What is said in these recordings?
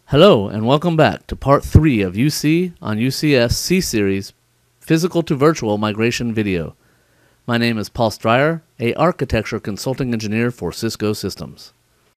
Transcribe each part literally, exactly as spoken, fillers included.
Hello and welcome back to part three of U C on U C S C-Series Physical to Virtual Migration video. My name is Paul Stryer, a Architecture Consulting Engineer for Cisco Systems.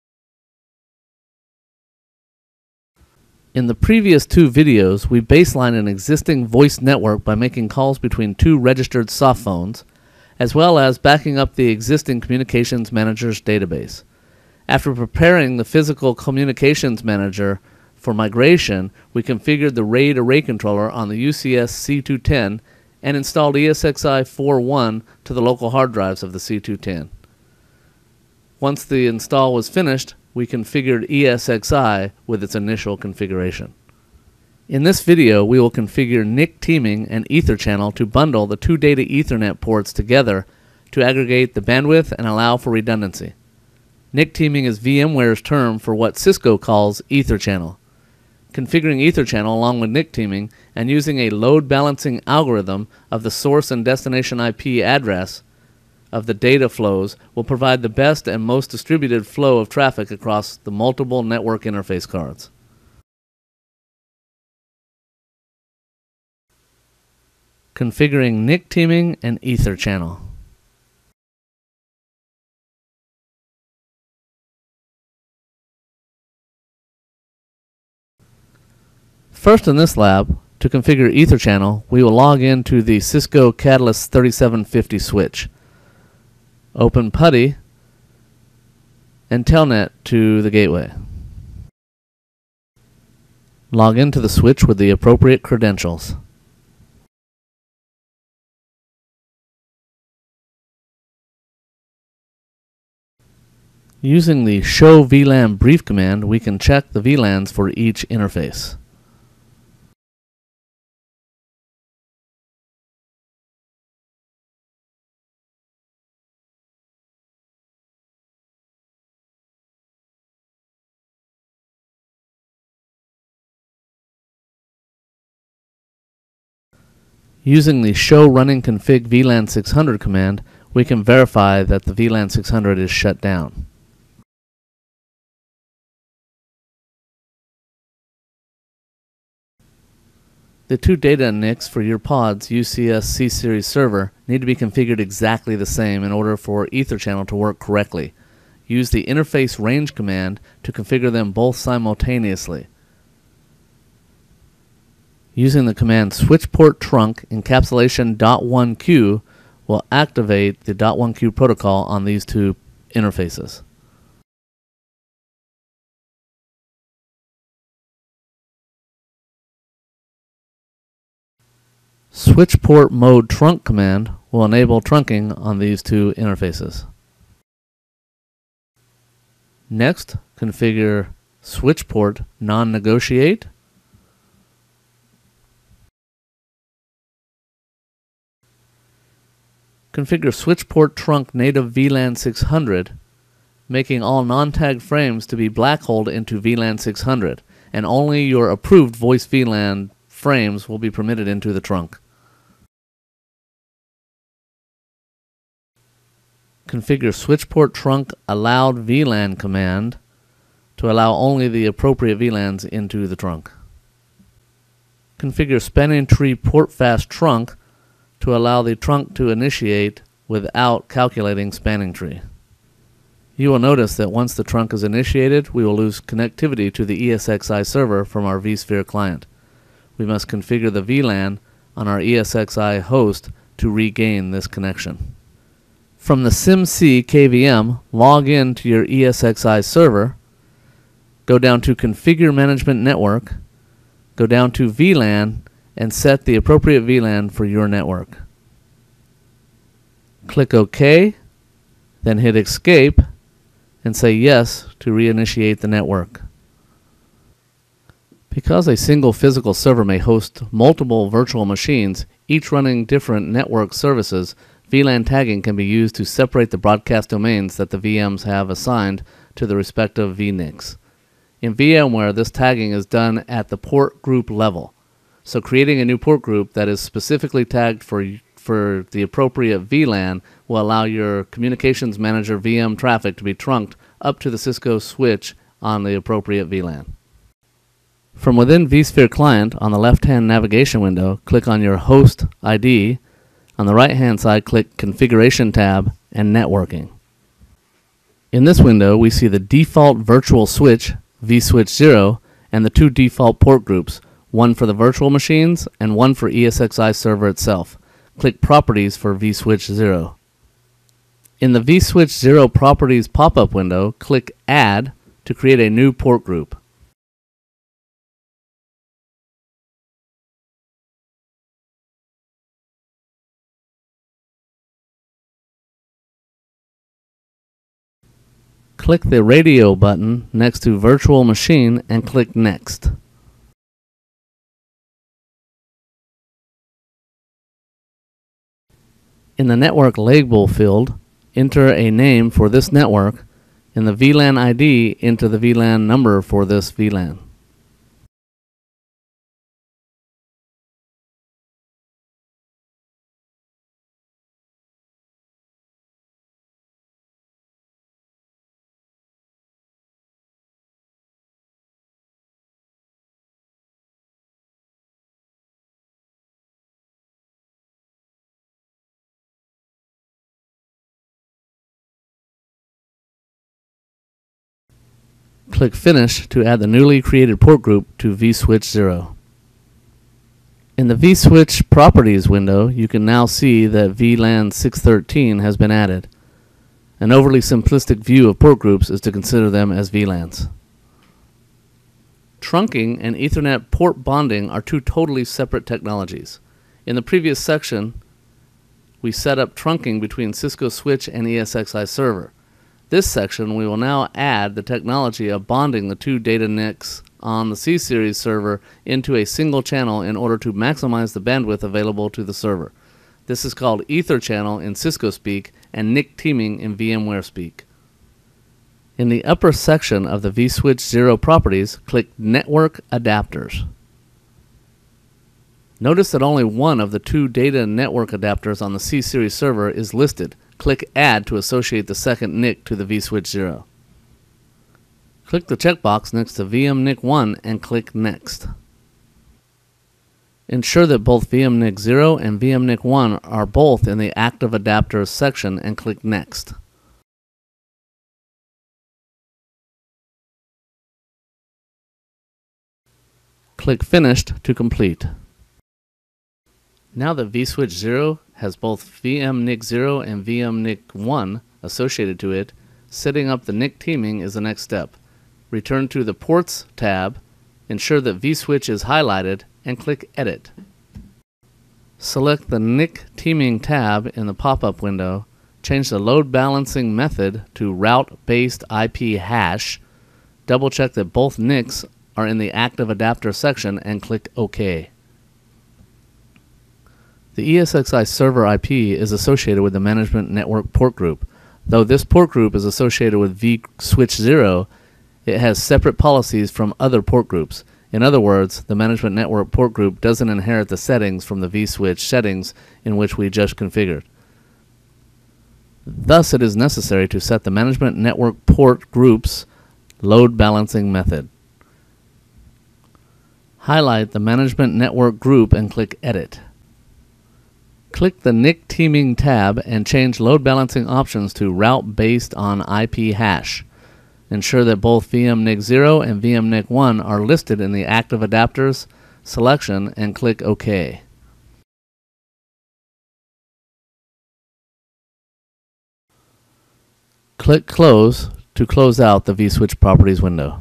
In the previous two videos, we baselined an existing voice network by making calls between two registered soft phones, as well as backing up the existing Communications Manager's database. After preparing the physical Communications Manager for migration, we configured the RAID array controller on the U C S C two ten and installed ESXi four point one to the local hard drives of the C two ten. Once the install was finished, we configured ESXi with its initial configuration. In this video, we will configure N I C Teaming and EtherChannel to bundle the two data Ethernet ports together to aggregate the bandwidth and allow for redundancy. N I C Teaming is VMware's term for what Cisco calls EtherChannel. Configuring EtherChannel along with N I C Teaming and using a load balancing algorithm of the source and destination I P address of the data flows will provide the best and most distributed flow of traffic across the multiple network interface cards. Configuring N I C Teaming and EtherChannel. First in this lab, to configure EtherChannel, we will log into the Cisco Catalyst thirty-seven fifty switch. Open PuTTY and Telnet to the gateway. Log into the switch with the appropriate credentials. Using the show V LAN brief command, we can check the V LANs for each interface. Using the show running config V LAN six hundred command, we can verify that the V LAN six hundred is shut down. The two data N I Cs for your pod's U C S C-Series server need to be configured exactly the same in order for EtherChannel to work correctly. Use the interface range command to configure them both simultaneously. Using the command switch port trunk encapsulation dot one Q will activate the dot one Q protocol on these two interfaces. Switch port mode trunk command will enable trunking on these two interfaces. Next, configure switch port non-negotiate. Configure switch port trunk native V LAN six hundred, making all non-tagged frames to be black-holed into V LAN six hundred, and only your approved voice V LAN frames will be permitted into the trunk. Configure switch port trunk allowed V LAN command to allow only the appropriate V LANs into the trunk. Configure spanning tree port fast trunk to allow the trunk to initiate without calculating spanning tree. You will notice that once the trunk is initiated, we will lose connectivity to the ESXi server from our vSphere client. We must configure the V LAN on our ESXi host to regain this connection. From the C I M C K V M, log in to your ESXi server, go down to Configure Management Network, go down to V LAN, and set the appropriate V LAN for your network. Click OK, then hit Escape, and say Yes to reinitiate the network. Because a single physical server may host multiple virtual machines, each running different network services, V LAN tagging can be used to separate the broadcast domains that the V Ms have assigned to the respective V N I Cs. In VMware, this tagging is done at the port group level. So creating a new port group that is specifically tagged for, for the appropriate V LAN will allow your Communications Manager V M traffic to be trunked up to the Cisco switch on the appropriate V LAN. From within vSphere Client, on the left-hand navigation window, click on your host I D. On the right-hand side, click Configuration tab and Networking. In this window, we see the default virtual switch, vSwitch zero, and the two default port groups, one for the virtual machines and one for ESXi server itself. Click Properties for vSwitch zero. In the vSwitch zero Properties pop-up window, click Add to create a new port group. Click the Radio button next to Virtual Machine and click Next. In the Network Label field, enter a name for this network. In the V LAN I D, enter the V LAN number for this V LAN. Click Finish to add the newly created port group to vSwitch zero. In the vSwitch Properties window, you can now see that V LAN six thirteen has been added. An overly simplistic view of port groups is to consider them as V LANs. Trunking and Ethernet port bonding are two totally separate technologies. In the previous section, we set up trunking between Cisco Switch and ESXi server. This section, we will now add the technology of bonding the two data N I Cs on the C-Series server into a single channel in order to maximize the bandwidth available to the server. This is called EtherChannel in Cisco speak and N I C Teaming in VMware speak. In the upper section of the vSwitch zero properties, click Network Adapters. Notice that only one of the two data network adapters on the C-Series server is listed. Click Add to associate the second N I C to the vSwitch zero. Click the checkbox next to V M N I C one and click Next. Ensure that both V M N I C zero and V M N I C one are both in the Active Adapters section and click Next. Click Finished to complete. Now that vSwitch zero has both V M N I C zero and V M N I C one associated to it, setting up the N I C Teaming is the next step. Return to the Ports tab, ensure that vSwitch is highlighted, and click Edit. Select the N I C Teaming tab in the pop-up window, change the load balancing method to route-based I P hash, double-check that both N I Cs are in the Active Adapter section, and click OK. The ESXi server I P is associated with the Management Network Port Group. Though this port group is associated with vSwitch zero, it has separate policies from other port groups. In other words, the Management Network Port Group doesn't inherit the settings from the vSwitch settings in which we just configured. Thus, it is necessary to set the Management Network Port Group's load balancing method. Highlight the Management Network Group and click Edit. Click the N I C Teaming tab and change load balancing options to route based on I P hash. Ensure that both V M N I C zero and V M N I C one are listed in the Active Adapters selection and click OK. Click Close to close out the vSwitch Properties window.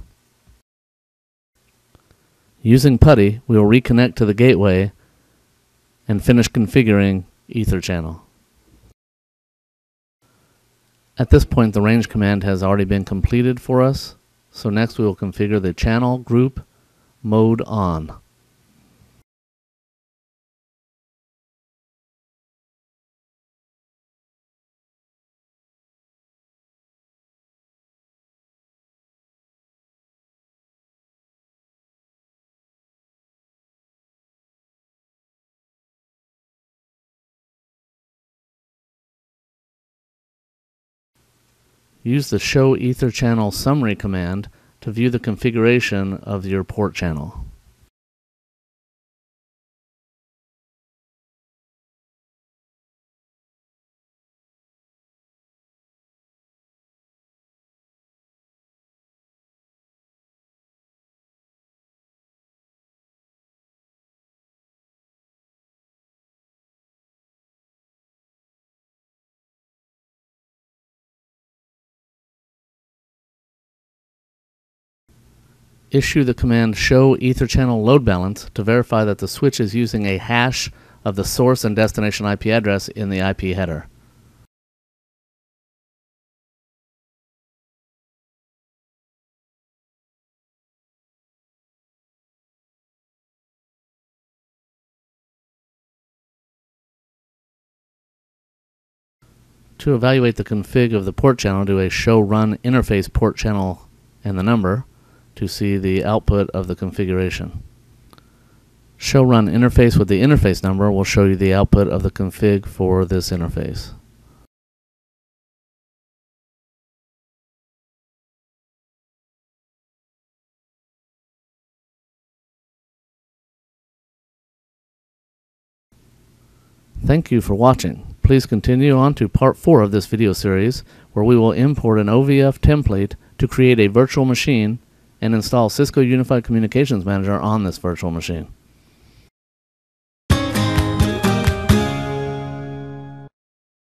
Using PuTTY, we will reconnect to the gateway and finish configuring EtherChannel. At this point, the range command has already been completed for us, so next we will configure the channel group mode on. Use the Show EtherChannel Summary command to view the configuration of your port channel. issue the command show EtherChannel load balance to verify that the switch is using a hash of the source and destination I P address in the I P header. To evaluate the config of the port channel, do a show run interface port channel and the number to see the output of the configuration. Show run interface with the interface number will show you the output of the config for this interface. Thank you for watching. Please continue on to part four of this video series, where we will import an O V F template to create a virtual machine and install Cisco Unified Communications Manager on this virtual machine.